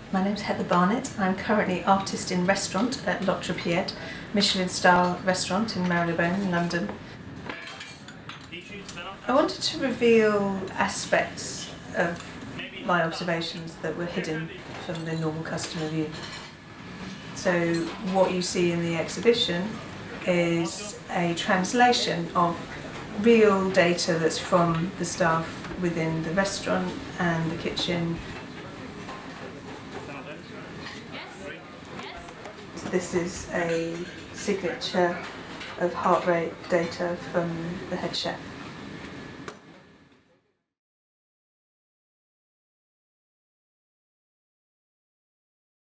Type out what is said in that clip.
My name's Heather Barnett. I'm currently artist in restaurant at L'Autre Pied Michelin star restaurant in Marylebone in London. I wanted to reveal aspects of my observations that were hidden from the normal customer view. So what you see in the exhibition is a translation of real data that's from the staff within the restaurant and the kitchen. This is a signature of heart rate data from the head chef.